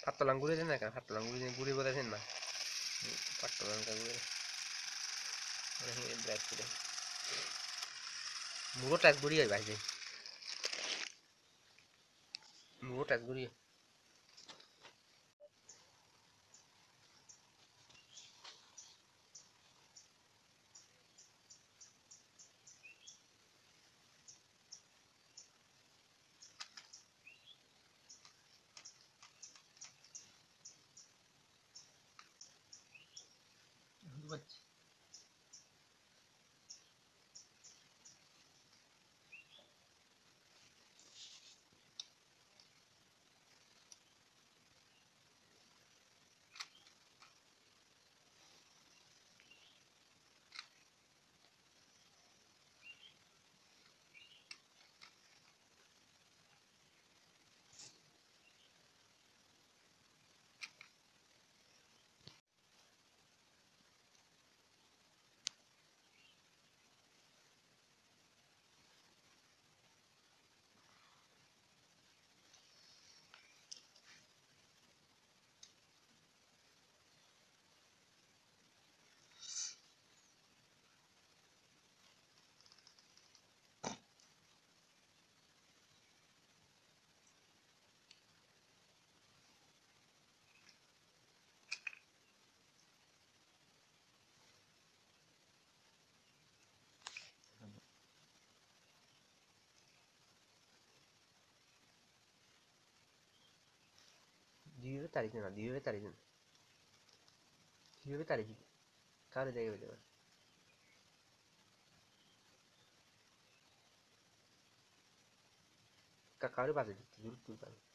পাতলাং গুড়ি দেন না কেন পাতলাং গুড়ি বলেছেন না পাতলাং গুড়ি ব্রেক করে মুড়ো টাক গুড়ি হয় ভাইজি মুড়ো টাক গুড়ি দিবে তারিখ না দিবে তারিখ কারে দেখবে দেবে কারে বাজে দিচ্ছে দূর তুলতে